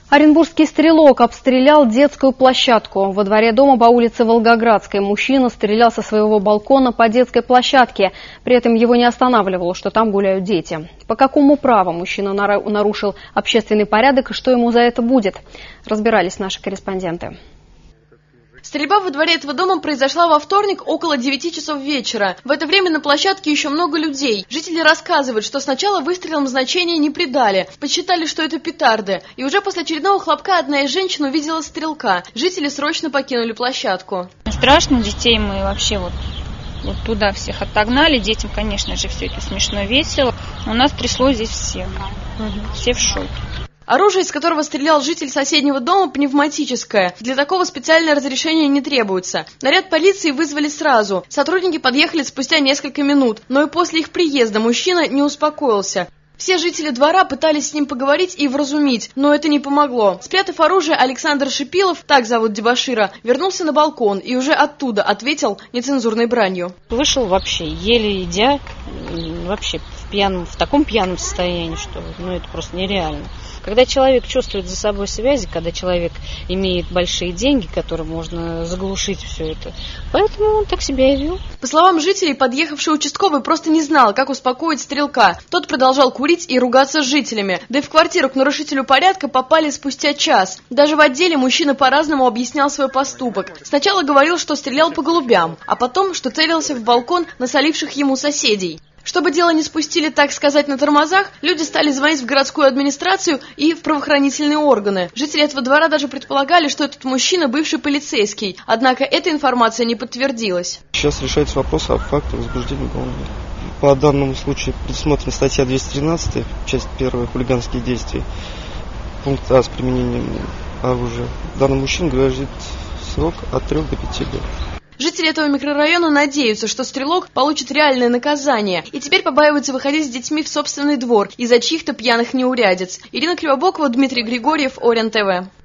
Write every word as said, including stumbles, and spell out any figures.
Оренбургский стрелок обстрелял детскую площадку. Во дворе дома по улице Волгоградской мужчина стрелял со своего балкона по детской площадке. При этом его не останавливало, что там гуляют дети. По какому праву мужчина нарушил общественный порядок и что ему за это будет? Разбирались наши корреспонденты. Стрельба во дворе этого дома произошла во вторник около девяти часов вечера. В это время на площадке еще много людей. Жители рассказывают, что сначала выстрелам значения не придали, посчитали, что это петарды. И уже после очередного хлопка одна из женщин увидела стрелка. Жители срочно покинули площадку. Страшно, детей мы вообще вот, вот туда всех отогнали. Детям, конечно же, все это смешно, весело. У нас трясло здесь всех. Угу. Все в шоке. Оружие, из которого стрелял житель соседнего дома, пневматическое. Для такого специальное разрешение не требуется. Наряд полиции вызвали сразу. Сотрудники подъехали спустя несколько минут, но и после их приезда мужчина не успокоился. Все жители двора пытались с ним поговорить и вразумить, но это не помогло. Спрятав оружие, Александр Шипилов, так зовут дебошира, вернулся на балкон и уже оттуда ответил нецензурной бранью. Вышел вообще, еле идя, вообще в, пьяном, в таком пьяном состоянии, что ну, это просто нереально. Когда человек чувствует за собой связи, когда человек имеет большие деньги, которым можно заглушить все это, поэтому он так себя и вел. По словам жителей, подъехавший участковый просто не знал, как успокоить стрелка. Тот продолжал курить и ругаться с жителями. Да и в квартиру к нарушителю порядка попали спустя час. Даже в отделе мужчина по-разному объяснял свой поступок. Сначала говорил, что стрелял по голубям, а потом, что целился в балкон насоливших ему соседей. Чтобы дело не спустили, так сказать, на тормозах, люди стали звонить в городскую администрацию и в правоохранительные органы. Жители этого двора даже предполагали, что этот мужчина бывший полицейский. Однако эта информация не подтвердилась. Сейчас решается вопрос о факте возбуждения уголовного дела. По данному случаю предусмотрена статья двести тринадцать, часть первая, хулиганские действия. Пункт А с применением оружия. Данному мужчине грозит срок от трёх до пяти лет. Жители этого микрорайона надеются, что стрелок получит реальное наказание. И теперь побаиваются выходить с детьми в собственный двор из-за чьих-то пьяных неурядиц. Ирина Кривобокова, Дмитрий Григорьев, Орен ТВ.